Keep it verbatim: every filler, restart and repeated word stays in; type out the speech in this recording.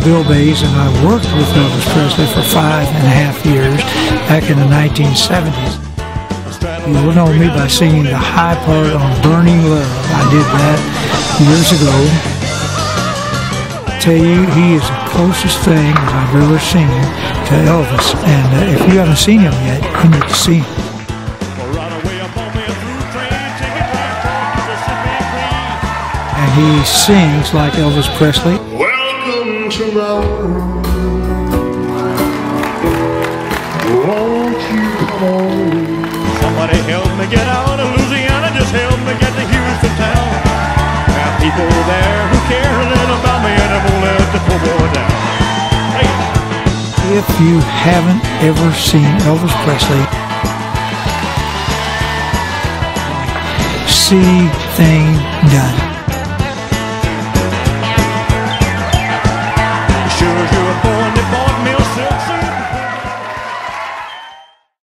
Bill Bays, and I worked with Elvis Presley for five and a half years back in the nineteen seventies. You will know me by singing the high part on Burning Love. I did that years ago. I tell you, he is the closest thing that I've ever seen to Elvis, and uh, if you haven't seen him yet, you need to see him. And he sings like Elvis Presley. Welcome to my world. Won't you come on? Somebody help me get out of Louisiana. Just help me get to Houston town. There are people there who care a little about me, and I won't let the poor boy down. Hey. If you haven't ever seen Elvis Presley, see Thane Dunn.